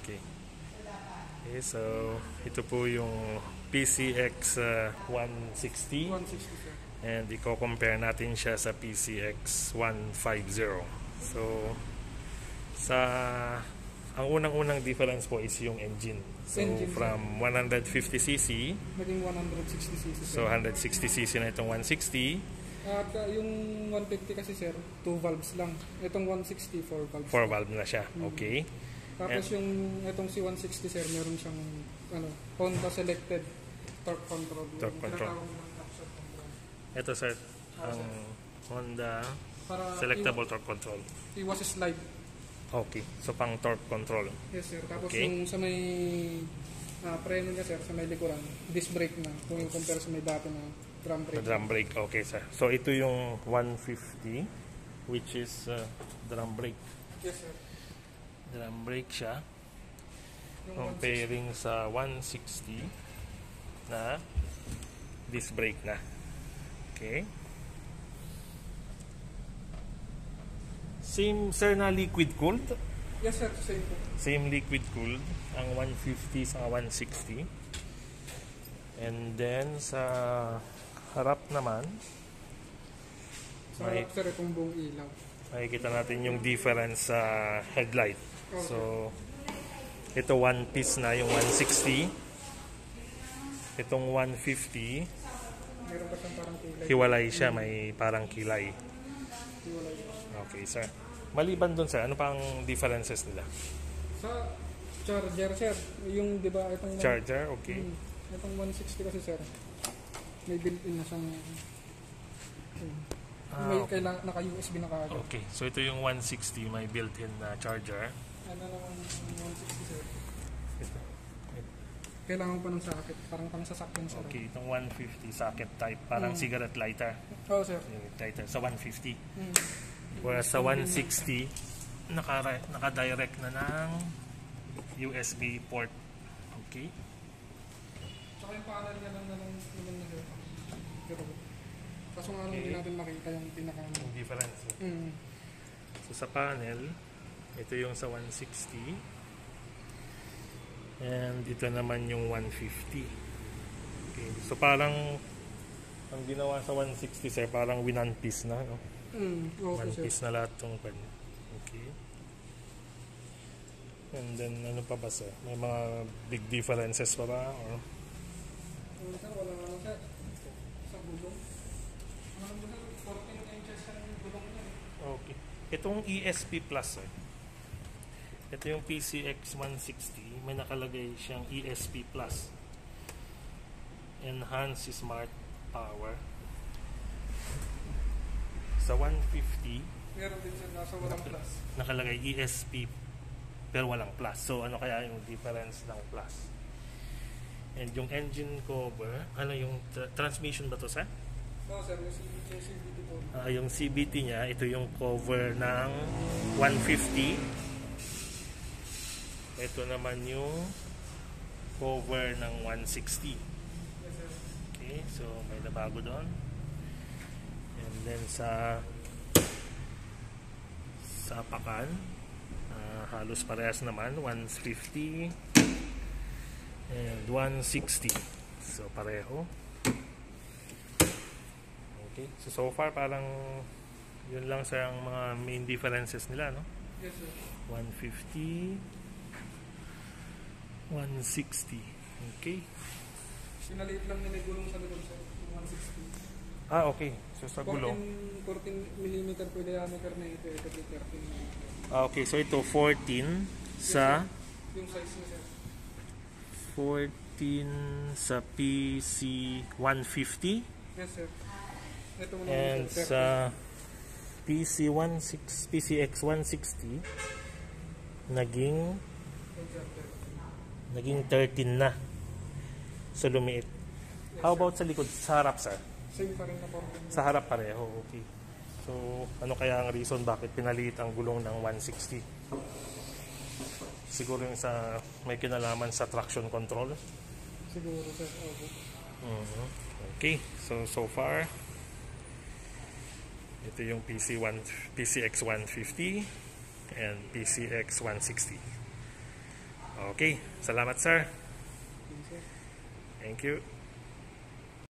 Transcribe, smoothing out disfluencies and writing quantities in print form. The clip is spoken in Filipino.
Okay. Okay, so ito po yung PCX 160 sir. and i-compare natin siya sa PCX 150. So ang unang-unang difference po is yung engine. So from 150cc naging 160cc. So 160cc na itong 160. At yung 150 kasi sir, 2 valves lang. Itong 160, 4 valves. 4 valve na siya. Okay. Tapos yung itong si 160 sir, meron siyang Honda selected torque control. Torque control. Ito sir, ang Honda selectable torque control. Iwas slide. Okay. So pang torque control. Yes sir. Tapos yung sa may preno niya sir, sa may likuran, disc brake na. Kung yung compare sa may dati na drum brake. Drum brake. Okay sir. So ito yung 150 which is drum brake. Yes sir. Drum brake siya. Comparing sa 160 na disc brake na. Okay. Same sir na liquid cooled? Yes sir, same po. Same liquid cooled ang 150 sa 160. And then sa harap naman Sa harap sir, itong buong ilaw. makikita natin yung difference sa headlight. So ito one piece na yung 160. Itong 150 Meron pa siyang parang kilay. hiwalay siya, may parang kilay. Hiwalay. Okay sir. Maliban dun sir, ano pang differences nila? Sa charger sir, yung di ba itong Charger, okay. Itong 160 kasi sir, may built-in na siyang may kailangan naka-USB na kaagad. Okay, so ito yung 160, may built-in na charger. Ano naman yung 160 sir? Ito. Kailangan pa ng socket, parang pang sasakyan sir. Okay, itong 150 socket type, parang cigarette lighter. Oo sir. Cigarette lighter sa 150. Whereas sa 160, naka-direct na ng USB port. Okay. Tsaka yung panel niya lang na sir. Pero, kaso nga hindi natin makita yung pinaka Yung difference. So sa panel, ito yung sa 160. And ito naman yung 150. Okay. So parang ang ginawa sa 160 sir, parang one piece na, no? One piece na lahat tong pan. Okay. And then ano pa ba sir? May mga big differences pa ba? Or? Sir, wala naman sir. Sa gulong. Ano ba sir? 14 inches ang gulong niya. Okay. Itong ESP Plus sir. Ito yung PCX 160. May nakalagay siyang ESP Plus. Enhanced Smart Power. Sa 150, Meron din sir, nasa walang plus. nakalagay ESP pero walang plus. So ano kaya yung difference ng plus? And yung engine cover, ano yung transmission ba to sir? No sir, yung CVT po. Yung CVT niya, ito yung cover ng 150. Ito naman yung cover ng 160. Yes sir. Okay, so may nabago doon. And then sa pakan, halos parehas naman, 150 and 160. So pareho. Okay, so far parang yun lang sa ang mga main differences nila, no? Yes sir. 150, 160. Okay. Sinaliit lang nila yung gulong sa likod sir, yung 160. Okay. So sa gulong. 14mm po diameter na ito, ito 13. Okay, so ito 14 sa Yung size niya sir. 14 sa PC 150 Yes sir. Ito naman and sir, sa PCX 160 naging 13 na. So lumiit. How about sa likod, sa harap sir? same pa rin na 14. Sa harap pareho, okay. So ano kaya ang reason bakit pinaliit ang gulong ng 160? Siguro yung sa may kinalaman sa traction control. Siguro sir, Okay, so far ito yung PCX 150 and PCX 160. Okay, salamat sir. Yun, sir. Thank you.